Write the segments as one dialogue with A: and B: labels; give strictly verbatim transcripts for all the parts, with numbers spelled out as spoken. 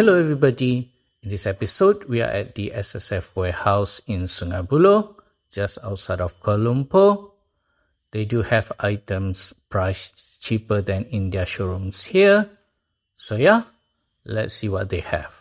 A: Hello everybody, in this episode we are at the S S F warehouse in Sungai Buluh, just outside of Kuala Lumpur. They do have items priced cheaper than in their showrooms here. So yeah, let's see what they have.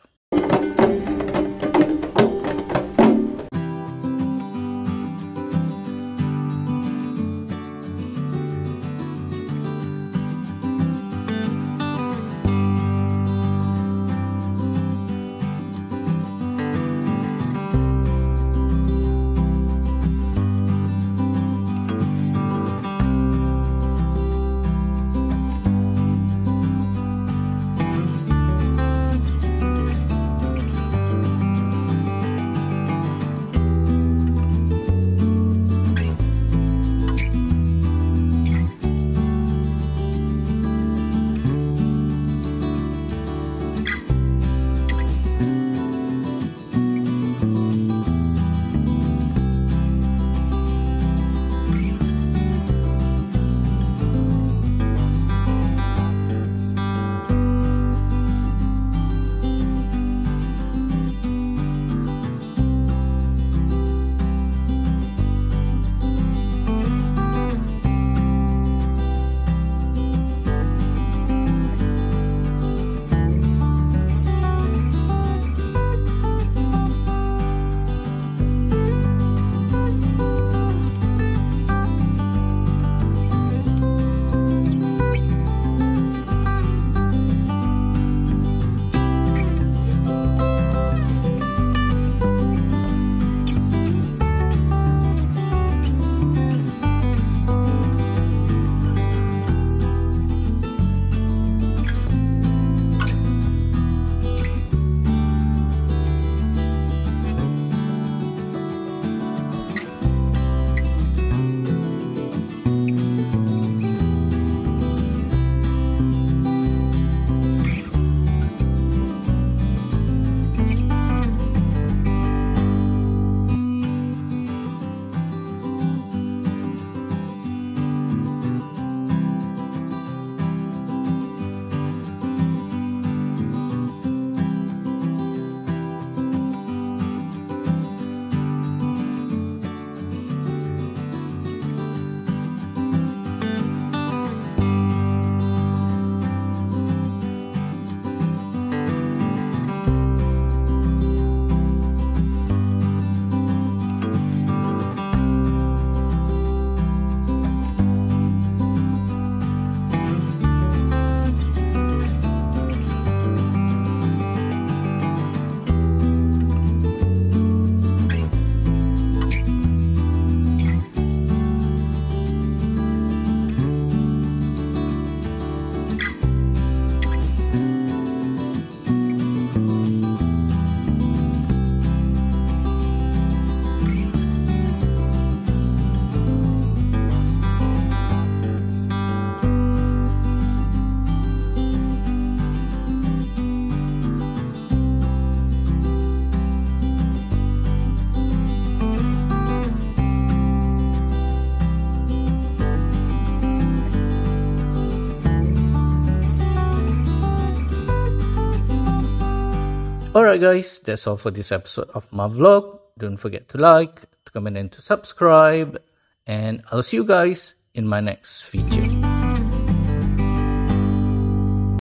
A: Alright guys, that's all for this episode of my vlog. Don't forget to like, to comment and to subscribe. And I'll see you guys in my next video.